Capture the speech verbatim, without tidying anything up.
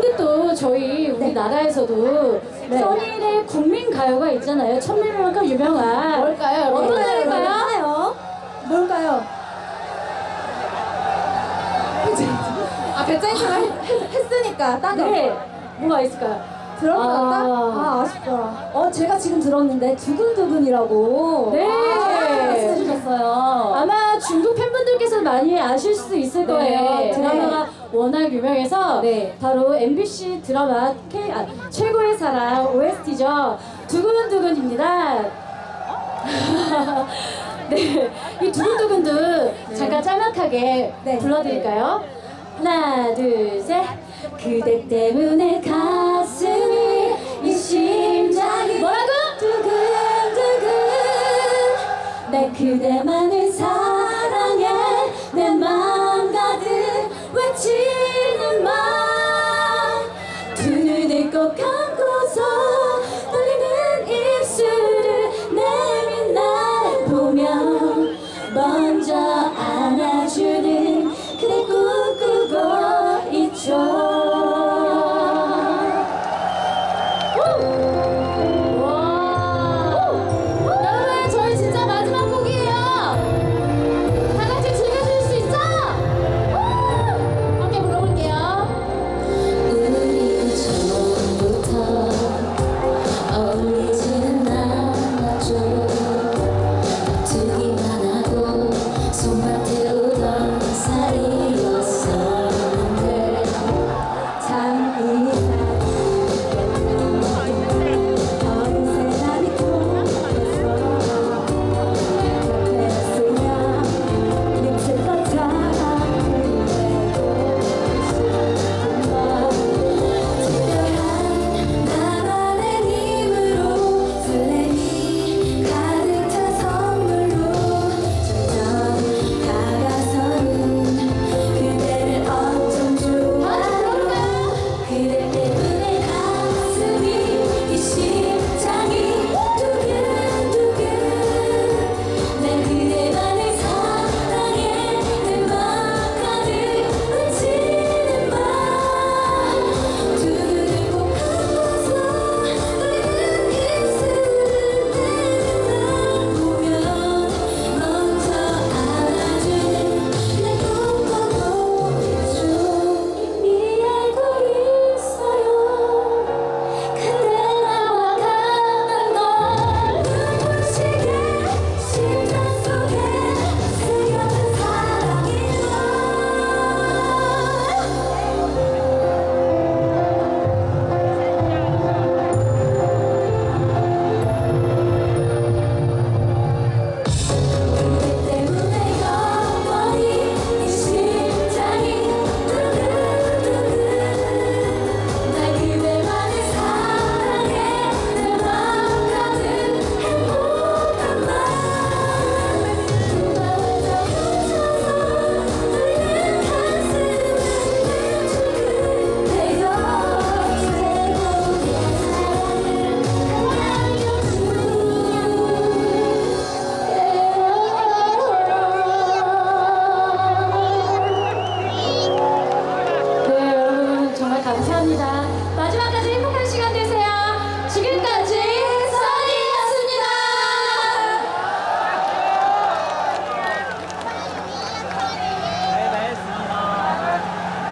근데 또 저희 우리나라에서도 네. 써니의 국민 가요가 있잖아요. 천밀만큼 유명한. 뭘까요? 어떤 노래일까요? 뭘까요? 뭘까요? 아, 배짱이처럼 했으니까 딴 네. 뭐가 있을까요? 들어볼까? 아. 아, 아쉽다. 어, 제가 지금 들었는데 두근두근이라고. 네. 아, 말씀해주셨어요. 아마 중국 팬분들께서 많이 아실 수 있을 네. 거예요. 드라마가 워낙 유명해서 네. 바로 엠비씨 드라마 K, 아, 최고의 사랑 오에스티죠. 두근두근입니다. 네, 이 두근두근도 잠깐 짤막하게 네. 불러드릴까요? 하나, 둘, 셋. 그대 때문에 가슴이 이 심장이 뭐라고? 두근두근 내 그대만을